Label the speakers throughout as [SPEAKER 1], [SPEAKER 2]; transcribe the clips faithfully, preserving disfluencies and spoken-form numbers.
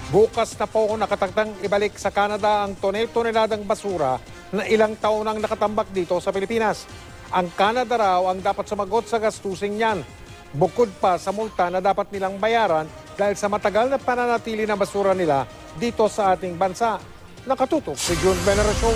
[SPEAKER 1] Bukas na po nakataktang ibalik sa Canada ang tonel-toneladang basura na ilang taon nang nakatambak dito sa Pilipinas. Ang Canada raw ang dapat sumagot sa gastusing niyan. Bukod pa sa multa na dapat nilang bayaran dahil sa matagal na pananatili ng basura nila dito sa ating bansa. Nakatutok si June Veneracion.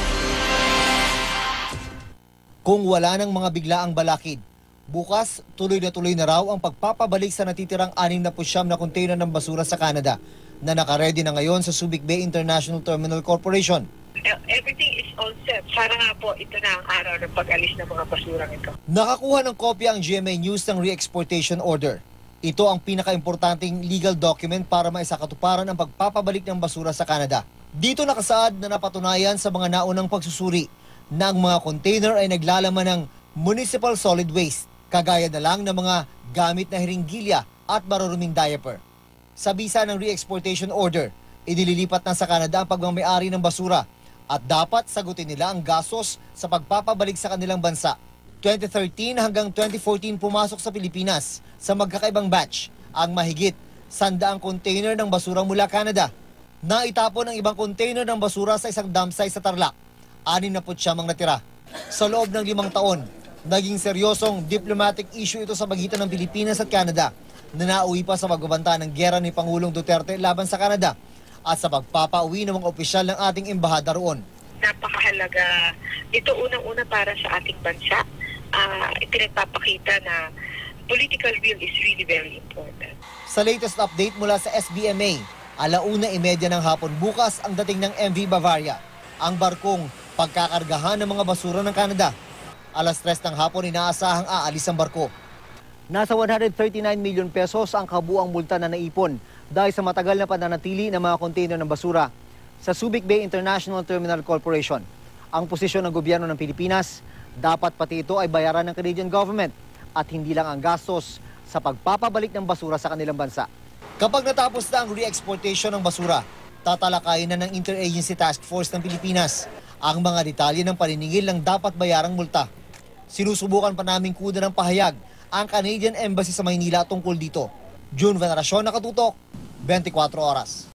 [SPEAKER 2] Kung wala ng mga biglaang balakid, bukas tuloy na tuloy na raw ang pagpapabalik sa natitirang anim na pusyam na container ng basura sa Canada na nakaredy na ngayon sa Subic Bay International Terminal Corporation.
[SPEAKER 3] Everything is all set. Para nga po, ito na ang araw ng pag-alis ng mga basurang ito.
[SPEAKER 2] Nakakuha ng kopya ang G M A News ng Re-Exportation Order. Ito ang pinaka-importanting legal document para maisakatuparan ang pagpapabalik ng basura sa Canada. Dito nakasaad na napatunayan sa mga naunang pagsusuri na ang mga container ay naglalaman ng municipal solid waste, kagaya na lang ng mga gamit na hiringgilya at maruruming diaper. Sa bisa ng Re-Exportation Order, inililipat na sa Canada ang pagmamayari ng basura at dapat sagutin nila ang gastos sa pagpapabalik sa kanilang bansa. twenty thirteen hanggang twenty fourteen pumasok sa Pilipinas sa magkakaibang batch ang mahigit sandaang container ng basura mula Canada. Naitapon ang ibang container ng basura sa isang dump site sa Tarlac. Anim na putsyam ang natira. Sa loob ng limang taon, naging seryosong diplomatic issue ito sa pagitan ng Pilipinas at Canada na nauwi pa sa pagbabanta ng giyera ni Pangulong Duterte laban sa Canada at sa pagpapauwi ng mga opisyal ng ating embahada roon.
[SPEAKER 3] Napakahalaga. Ito unang-una para sa ating bansa. Uh, Ipinagpapakita na political will is really very important.
[SPEAKER 2] Sa latest update mula sa S B M A, alauna imedya ng hapon bukas ang dating ng M V Bavaria, ang barkong pagkakargahan ng mga basura ng Canada. Alas tres ng hapon inaasahang aalis ang barko. Nasa one hundred thirty-nine million pesos ang kabuang multa na naipon dahil sa matagal na pananatili ng mga container ng basura sa Subic Bay International Terminal Corporation. Ang posisyon ng gobyerno ng Pilipinas, dapat pati ito ay bayaran ng Canadian government at hindi lang ang gastos sa pagpapabalik ng basura sa kanilang bansa. Kapag natapos na ang re-exportation ng basura, tatalakayin na ng Interagency Task Force ng Pilipinas ang mga detalye ng paniningil ng dapat bayarang multa. Sinusubukan pa naming kuda ng pahayag ang Canadian Embassy sa Maynila tungkol dito. June Veneracion, Nakatutok, twenty-four oras.